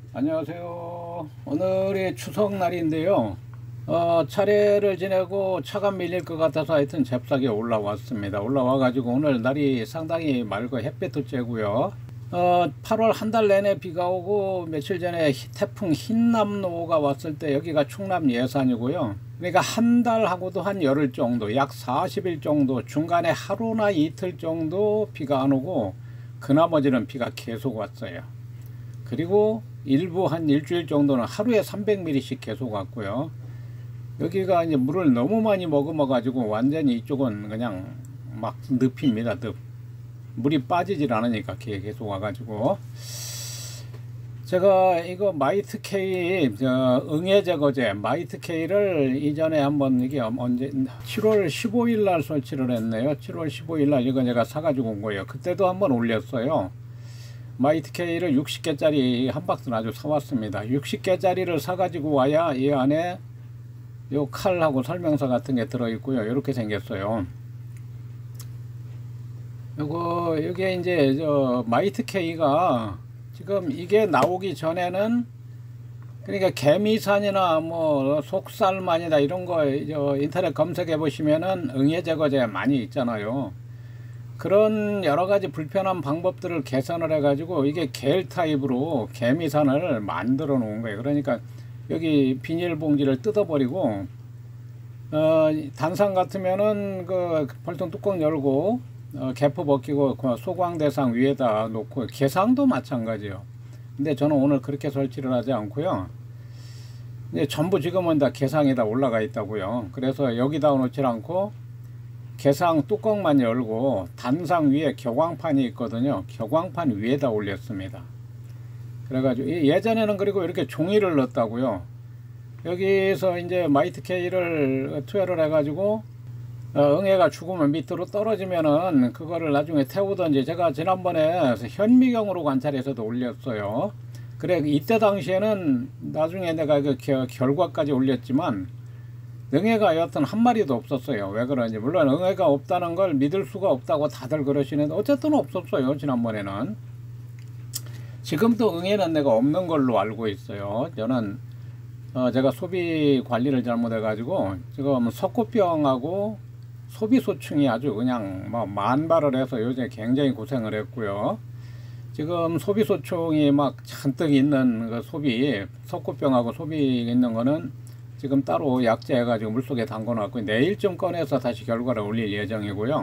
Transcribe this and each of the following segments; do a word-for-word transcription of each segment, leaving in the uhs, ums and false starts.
안녕하세요. 오늘이 추석날인데요. 어, 차례를 지내고 차가 밀릴 것 같아서 하여튼 잽싸게 올라왔습니다. 올라와가지고 오늘 날이 상당히 맑고 햇볕도 쬐고요. 어, 팔월 한 달 내내 비가 오고 며칠 전에 태풍 흰남노가 왔을 때 여기가 충남 예산이고요. 그러니까 한 달하고도 한 열흘 정도, 약 사십 일 정도, 중간에 하루나 이틀 정도 비가 안 오고 그 나머지는 비가 계속 왔어요. 그리고 일부 한 일주일 정도는 하루에 삼백 밀리미터씩 계속 왔고요. 여기가 이제 물을 너무 많이 머금어 가지고 완전히 이쪽은 그냥 막 늪입니다. 늪. 물이 빠지질 않으니까 계속 와가지고. 제가 이거 마이트 K 응애 제거제 마이트 K를 이전에 한번 이게 언제 칠월 십오일 날 설치를 했네요. 칠월 십오일 날 이거 제가 사가지고 온 거예요. 그때도 한번 올렸어요. 마이트 K를 육십 개짜리 한 박스는 아주 사왔습니다. 육십 개짜리를 사가지고 와야 이 안에 요 칼하고 설명서 같은 게 들어있고요. 이렇게 생겼어요. 요거, 이게 이제 저 마이트 K가 지금 이게 나오기 전에는 그러니까 개미산이나 뭐 속살만이다 이런 거 저 인터넷 검색해 보시면은 응애 제거제 많이 있잖아요. 그런 여러가지 불편한 방법들을 개선을 해가지고 이게 겔 타입으로 개미산을 만들어 놓은 거예요. 그러니까 여기 비닐봉지를 뜯어버리고 어, 단상 같으면은 그 벌통 뚜껑 열고 어, 개포 벗기고 그 소광대상 위에다 놓고 개상도 마찬가지요. 근데 저는 오늘 그렇게 설치를 하지 않고요. 이제 전부 지금은 다 개상에다 올라가 있다고요. 그래서 여기다 놓지 않고 개상 뚜껑만 열고 단상 위에 격광판이 있거든요. 격광판 위에다 올렸습니다. 그래가지고 예전에는 그리고 이렇게 종이를 넣었다고요. 여기서 이제 마이트 K를 투여를 해가지고 어, 응애가 죽으면 밑으로 떨어지면은 그거를 나중에 태우든지, 제가 지난번에 현미경으로 관찰해서도 올렸어요. 그래 이때 당시에는 나중에 내가 그 결과까지 올렸지만 응애가 여하튼 한 마리도 없었어요. 왜 그런지. 물론 응애가 없다는 걸 믿을 수가 없다고 다들 그러시는데 어쨌든 없었어요. 지난번에는. 지금도 응애는 내가 없는 걸로 알고 있어요. 저는 어 제가 소비 관리를 잘못해 가지고 지금 석고병하고 소비소충이 아주 그냥 뭐 만발을 해서 요새 굉장히 고생을 했고요. 지금 소비소충이 막 잔뜩 있는 그 소비, 석고병하고 소비 있는 거는 지금 따로 약재해 가지고 물속에 담궈 놨고 내일쯤 꺼내서 다시 결과를 올릴 예정이고요.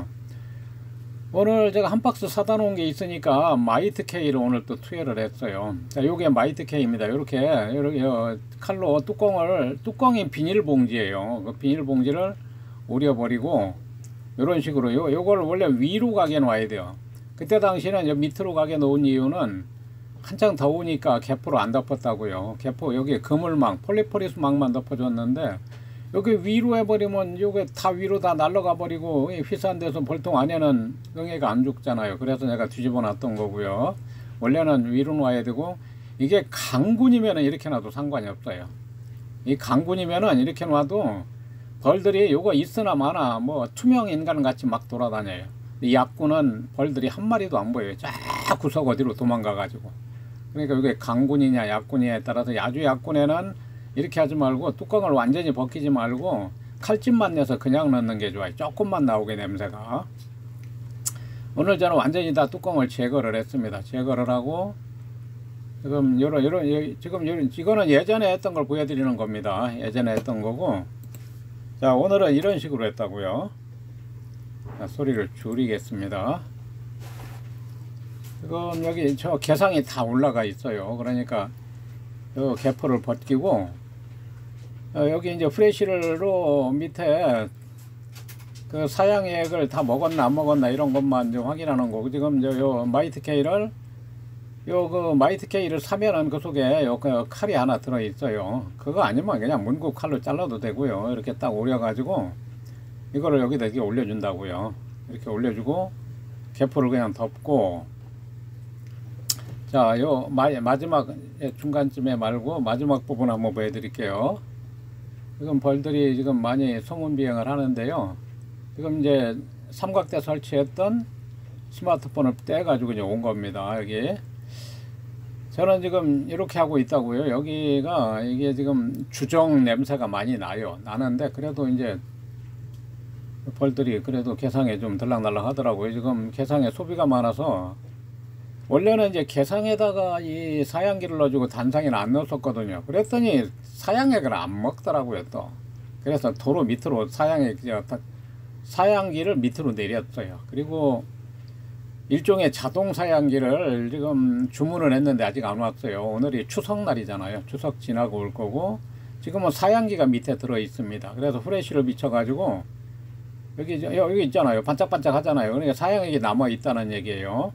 오늘 제가 한 박스 사다 놓은 게 있으니까 마이트 K를 오늘 또 투여를 했어요. 자, 요게 마이트 K입니다. 요렇게 요렇게 칼로 뚜껑을, 뚜껑이 비닐봉지예요. 그 비닐봉지를 오려버리고 요런 식으로 요 요거를 원래 위로 가게 놔야 돼요. 그때 당시에는 밑으로 가게 놓은 이유는 한창 더우니까 개포로 안 덮었다고요. 개포 여기 그물망, 폴리포리스망만 덮어줬는데 여기 위로 해버리면 요게 다 위로 다 날아가 버리고 휘산 데서 벌통 안에는 응애가 안 죽잖아요. 그래서 내가 뒤집어 놨던 거고요. 원래는 위로 놔야 되고, 이게 강군이면은 이렇게 놔도 상관이 없어요. 이 강군이면은 이렇게 놔도 벌들이 요거 있으나 마나 뭐 투명 인간 같이 막 돌아다녀요. 이 약군은 벌들이 한 마리도 안 보여요. 쫙 구석 어디로 도망가 가지고. 그러니까 이게 강군이냐 약군이냐에 따라서, 아주 약군에는 이렇게 하지 말고 뚜껑을 완전히 벗기지 말고 칼집만 내서 그냥 넣는 게 좋아요. 조금만 나오게 냄새가. 오늘 저는 완전히 다 뚜껑을 제거를 했습니다. 제거를 하고 지금 요런 요런 지금 요런 이거는 예전에 했던 걸 보여드리는 겁니다. 예전에 했던 거고. 자, 오늘은 이런 식으로 했다고요. 자, 소리를 줄이겠습니다. 지금 여기 저 개상이 다 올라가 있어요. 그러니까 요 개포를 벗기고 어, 여기 이제 프레시로 밑에 그 사양액을 다 먹었나 안 먹었나 이런 것만 좀 확인하는 거고, 지금 저 요 마이트 K를 요 그 마이트 K를 사면은 그 속에 요 그 칼이 하나 들어 있어요. 그거 아니면 그냥 문구 칼로 잘라도 되고요. 이렇게 딱 오려 가지고 이거를 여기다 이렇게 올려준다고요. 이렇게 올려주고 개포를 그냥 덮고, 자, 요 마, 마지막 중간쯤에 말고 마지막 부분 한번 보여드릴게요. 지금 벌들이 지금 많이 소문비행을 하는데요. 지금 이제 삼각대 설치했던 스마트폰을 떼가지고 이제 온 겁니다. 여기. 저는 지금 이렇게 하고 있다고요. 여기가 이게 지금 주정 냄새가 많이 나요. 나는데 그래도 이제 벌들이 그래도 개상에 좀 들락날락 하더라고요. 지금 개상에 소비가 많아서 원래는 이제 개상에다가 이 사양기를 넣어주고 단상에는 안 넣었었거든요. 그랬더니 사양액을 안 먹더라고요 또. 그래서 도로 밑으로 사양액 사양기를 밑으로 내렸어요. 그리고 일종의 자동 사양기를 지금 주문을 했는데 아직 안 왔어요. 오늘이 추석날이잖아요. 추석 지나고 올 거고 지금은 사양기가 밑에 들어 있습니다. 그래서 후레쉬를 비춰 가지고 여기 여기 있잖아요. 반짝반짝 하잖아요. 그러니까 사양액이 남아 있다는 얘기예요.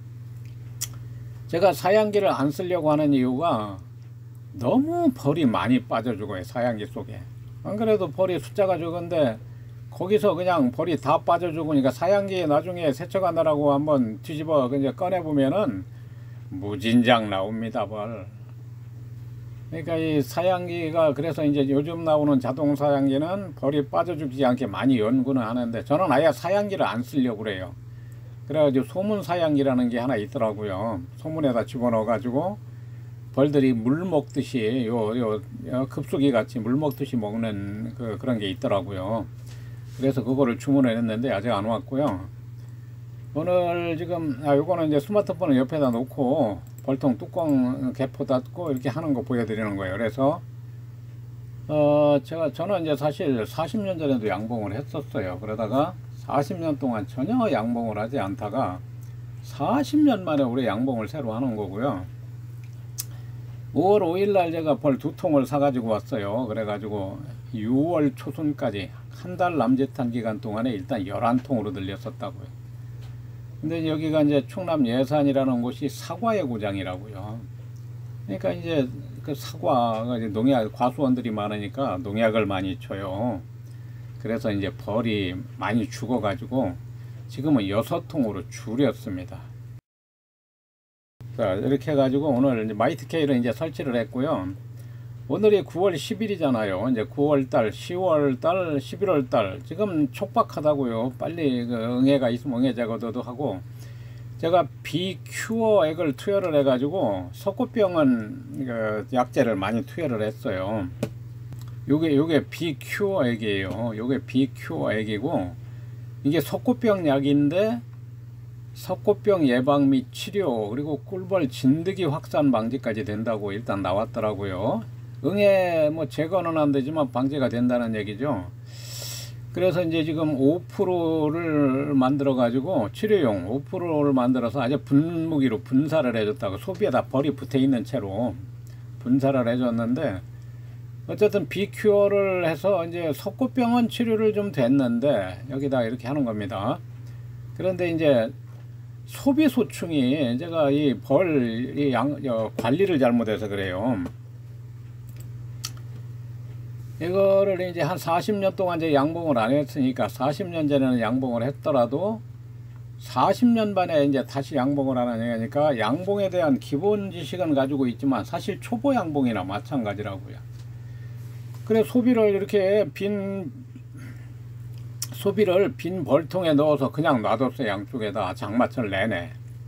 제가 사양기를 안 쓰려고 하는 이유가 너무 벌이 많이 빠져 죽어요. 사양기 속에. 안 그래도 벌이 숫자가 적은데 거기서 그냥 벌이 다 빠져 죽으니까 사양기에 나중에 세척하느라고 한번 뒤집어 그냥 꺼내 보면은 무진장 나옵니다 벌. 그러니까 이 사양기가 그래서 이제 요즘 나오는 자동 사양기는 벌이 빠져 죽지 않게 많이 연구는 하는데 저는 아예 사양기를 안 쓰려고 그래요. 그래가지고 소문 사양기라는 게 하나 있더라고요. 소문에다 집어넣어 가지고 벌들이 물 먹듯이 요, 요, 요 급수기 같이 물 먹듯이 먹는 그, 그런 게 있더라고요. 그래서 그거를 주문을 했는데 아직 안 왔고요. 오늘 지금 아 요거는 이제 스마트폰을 옆에다 놓고 벌통 뚜껑 개포 닫고 이렇게 하는 거 보여드리는 거예요. 그래서 어 제가 저는 이제 사실 사십 년 전에도 양봉을 했었어요. 그러다가 사십 년 동안 전혀 양봉을 하지 않다가 사십 년 만에 올해 양봉을 새로 하는 거고요. 오월 오일 날 제가 벌 두 통을 사가지고 왔어요. 그래가지고 유월 초순까지 한 달 남짓한 기간 동안에 일단 열한 통으로 늘렸었다고요. 근데 여기가 이제 충남 예산이라는 곳이 사과의 고장이라고요. 그러니까 이제 그 사과가 이제 농약, 과수원들이 많으니까 농약을 많이 쳐요. 그래서 이제 벌이 많이 죽어가지고 지금은 여섯 통으로 줄였습니다. 자, 이렇게 해가지고 오늘 이제 마이트 K를 이제 설치를 했고요. 오늘이 구월 십일이잖아요. 이제 구월달, 시월달, 십일월달 지금 촉박하다고요. 빨리 그 응애가 있으면 응애 제거도 하고 제가 비큐어 액을 투여를 해가지고 석고병은 그 약재를 많이 투여를 했어요. 요게 요게 비큐어 액이에요. 요게 비큐어 액이고 이게 석고병 약인데 석고병 예방 및 치료 그리고 꿀벌 진드기 확산 방지까지 된다고 일단 나왔더라고요. 응애 뭐 제거는 안 되지만 방지가 된다는 얘기죠. 그래서 이제 지금 오 퍼센트를 만들어 가지고 치료용 오 퍼센트를 만들어서 아주 분무기로 분사를 해줬다고 소비에다 벌이 붙어 있는 채로 분사를 해줬는데 어쨌든 비큐어를 해서 이제 석고병은 치료를 좀 됐는데 여기다 이렇게 하는 겁니다. 그런데 이제 소비 소충이 제가 이 벌 이 양 관리를 잘못해서 그래요. 이거를 이제 한 사십 년 동안 이제 양봉을 안 했으니까 사십 년 전에는 양봉을 했더라도 사십 년 만에 이제 다시 양봉을 하는 거니까 양봉에 대한 기본 지식은 가지고 있지만 사실 초보 양봉이나 마찬가지라고요. 그래 소비를 이렇게 빈 소비를 빈 벌통에 넣어서 그냥 놔뒀어요. 양쪽에다 장마철 내내.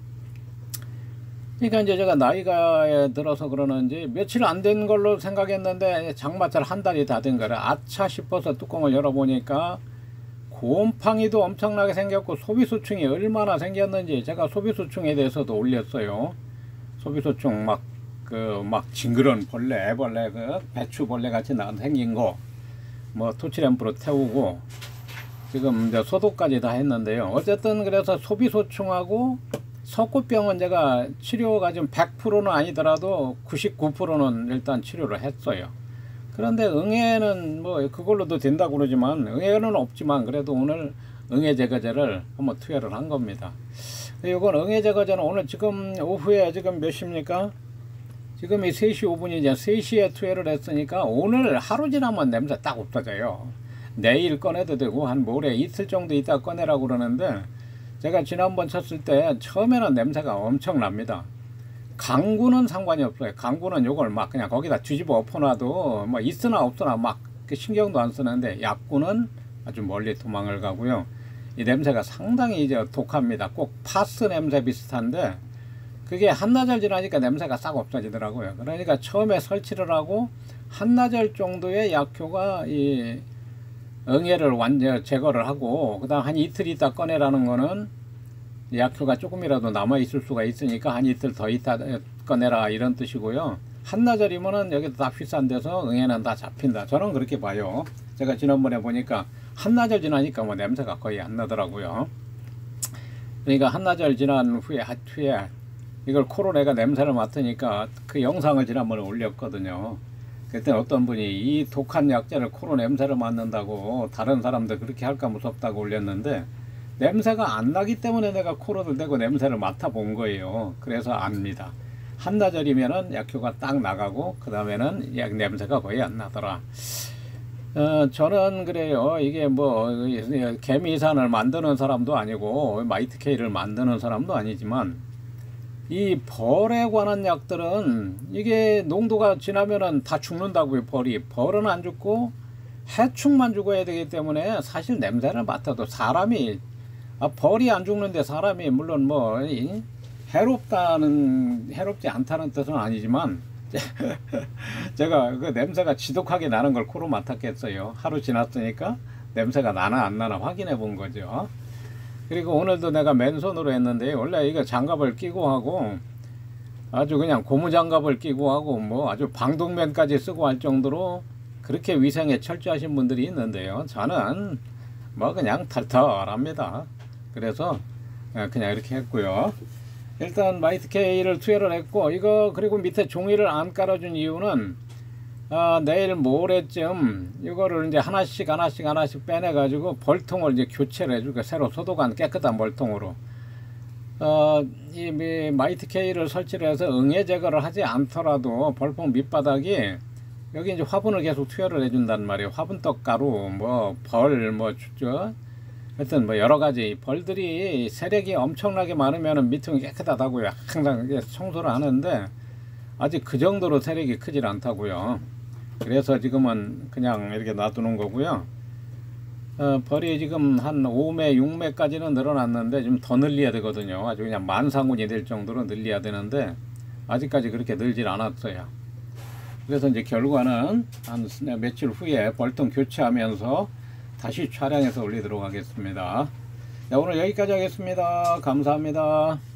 그러니까 이제 제가 나이가 들어서 그러는지 며칠 안 된 걸로 생각했는데 장마철 한 달이 다 된 거라 아차 싶어서 뚜껑을 열어보니까 곰팡이도 엄청나게 생겼고 소비소충이 얼마나 생겼는지 제가 소비소충에 대해서도 올렸어요. 소비소충 막 그 막 징그러운 벌레, 애벌레, 그 배추벌레 같이 나 생긴 거 뭐 토치램프로 태우고 지금 이제 소독까지 다 했는데요. 어쨌든 그래서 소비소충하고 석고병은 제가 치료가 좀 백 퍼센트는 아니더라도 구십구 퍼센트는 일단 치료를 했어요. 그런데 응애는 뭐 그걸로도 된다고 그러지만 응애는 없지만 그래도 오늘 응애 제거제를 한번 투여를 한 겁니다. 이건 응애 제거제는 오늘 지금 오후에 지금 몇 시입니까? 지금이 세 시 오 분이죠. 세 시에 투여를 했으니까 오늘 하루 지나면 냄새 딱 없어져요. 내일 꺼내도 되고 한 모레 이틀 정도 있다 꺼내라고 그러는데 제가 지난번 쳤을 때 처음에는 냄새가 엄청납니다. 강구는 상관이 없어요. 강구는 요걸 막 그냥 거기다 뒤집어 엎어놔도 뭐 있으나 없으나 막 신경도 안 쓰는데 약구는 아주 멀리 도망을 가고요. 이 냄새가 상당히 이제 독합니다. 꼭 파스 냄새 비슷한데 그게 한나절 지나니까 냄새가 싹 없어지더라고요. 그러니까 처음에 설치를 하고 한나절 정도의 약효가 이 응애를 완전 제거를 하고, 그 다음 한 이틀 있다 꺼내라는 거는 약효가 조금이라도 남아 있을 수가 있으니까 한 이틀 더 있다 꺼내라 이런 뜻이고요. 한나절이면은 여기도 다 휘산돼서 응애는 다 잡힌다. 저는 그렇게 봐요. 제가 지난번에 보니까 한나절 지나니까 뭐 냄새가 거의 안 나더라고요. 그러니까 한나절 지난 후에 후에 이걸 코로 내가 냄새를 맡으니까 그 영상을 지난번에 올렸거든요. 그때 어떤 분이 이 독한 약재를 코로 냄새를 맡는다고 다른 사람들 그렇게 할까 무섭다고 올렸는데, 냄새가 안 나기 때문에 내가 코로를 대고 냄새를 맡아 본 거예요. 그래서 압니다. 한나절이면은 약효가 딱 나가고 그 다음에는 약 냄새가 거의 안 나더라. 어, 저는 그래요. 이게 뭐 개미산을 만드는 사람도 아니고 마이트 K를 만드는 사람도 아니지만, 이 벌에 관한 약들은 이게 농도가 지나면은 다 죽는다고요. 벌이 벌은 안 죽고 해충만 죽어야 되기 때문에 사실 냄새를 맡아도 사람이, 아, 벌이 안 죽는데 사람이 물론 뭐 해롭다는 해롭지 않다는 뜻은 아니지만 제가 그 냄새가 지독하게 나는 걸 코로 맡았겠어요. 하루 지났으니까 냄새가 나나 안 나나 확인해 본 거죠. 그리고 오늘도 내가 맨손으로 했는데, 원래 이거 장갑을 끼고 하고 아주 그냥 고무장갑을 끼고 하고 뭐 아주 방독면까지 쓰고 할 정도로 그렇게 위생에 철저하신 분들이 있는데요. 저는 뭐 그냥 털털합니다. 그래서 그냥 이렇게 했고요. 일단 마이트 K를 투여를 했고, 이거 그리고 밑에 종이를 안 깔아준 이유는 아, 내일 모레쯤 이거를 이제 하나씩 하나씩 하나씩 빼내 가지고 벌통을 이제 교체를 해줄게. 새로 소독한 깨끗한 벌통으로. 어, 이 마이트 K를 설치를 해서 응애 제거를 하지 않더라도 벌통 밑바닥이 여기 이제 화분을 계속 투여를 해준단 말이에요. 화분떡 가루, 뭐 벌, 뭐 저 하여튼 뭐 여러 가지 벌들이 세력이 엄청나게 많으면 밑은 깨끗하다고요. 항상 청소를 하는데 아직 그 정도로 세력이 크질 않다고요. 그래서 지금은 그냥 이렇게 놔두는 거고요. 어, 벌이 지금 한 오 매, 육 매까지는 늘어났는데 좀 더 늘려야 되거든요. 아주 그냥 만상운이 될 정도로 늘려야 되는데 아직까지 그렇게 늘질 않았어요. 그래서 이제 결과는 한 며칠 후에 벌통 교체하면서 다시 촬영해서 올리도록 하겠습니다. 자, 오늘 여기까지 하겠습니다. 감사합니다.